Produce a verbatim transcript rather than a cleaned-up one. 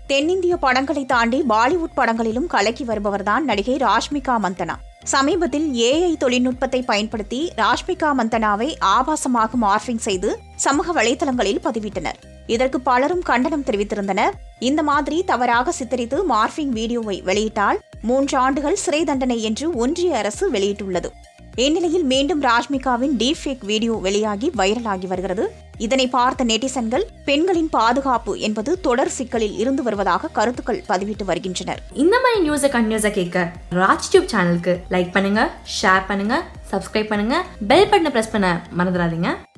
தென்னிந்திய படங்களை தாண்டி பாலிவுட் படங்களிலும் கலக்கி வருபவர்தான் நடிகை ராஷ்மிகா மந்தனா. சமீபத்தில் ஏஐ தொழில்நுட்பத்தை பயன்படுத்தி ராஷ்மிகா மந்தனாவை ஆபாசமாக மார்பிங் செய்து சமூக வலைதளங்களில் பதிவிட்டனர். இதற்கு பலரும் கண்டனம் தெரிவித்திருந்தனர். இந்த மாதிரி தவறாக சித்தரித்து மார்பிங் வீடியோவை வெளியிட்டால் மூன்று ஆண்டுகள் சிறை தண்டனை என்று ஒன்றிய அரசு வெளியிட்டுள்ளது. இந்நிலையில் மீண்டும் ராஷ்மிகாவின் டீப்ஃபேக் வீடியோ வெளியாகி வைரலாகி வருகிறது. இதனை பார்த்த நெட்டிசன்கள் பெண்களின் பாதுகாப்பு என்பது தொடர் சிக்கலில் இருந்து வருவதாக கருத்துக்கள் பதிவிட்டு வருகின்றனர். இந்த மாதிரி நியூஸை கண்டினியூஸா கேட்க ராஜ் டியூப் சேனலுக்கு லைக் பண்ணுங்க, ஷேர் பண்ணுங்க, சப்ஸ்கிரைப் பண்ணுங்க, பெல் பட்டனை பிரஸ் பண்ண மறந்துடாதீங்க.